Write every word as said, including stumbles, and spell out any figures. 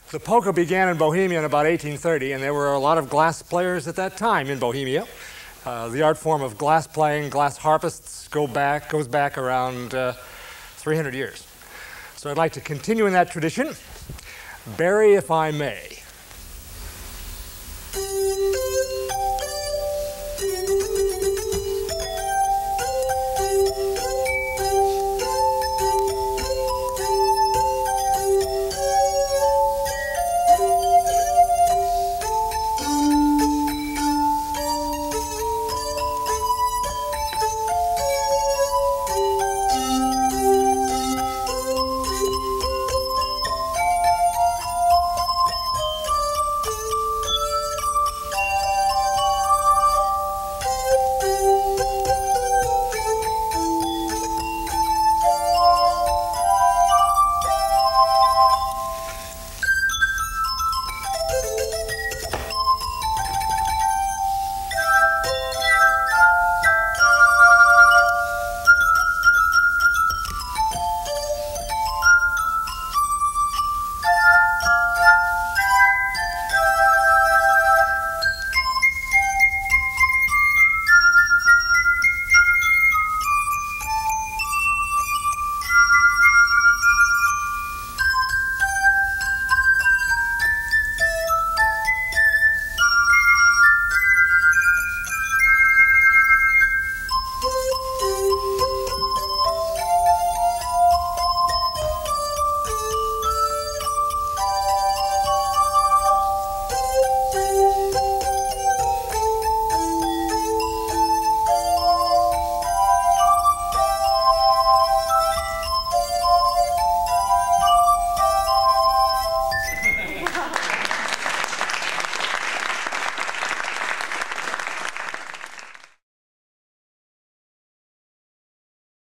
The polka began in Bohemia in about eighteen thirty, and there were a lot of glass players at that time in Bohemia. Uh, the art form of glass playing, glass harpists, go back, goes back around uh, three hundred years. So I'd like to continue in that tradition. Bury If I May.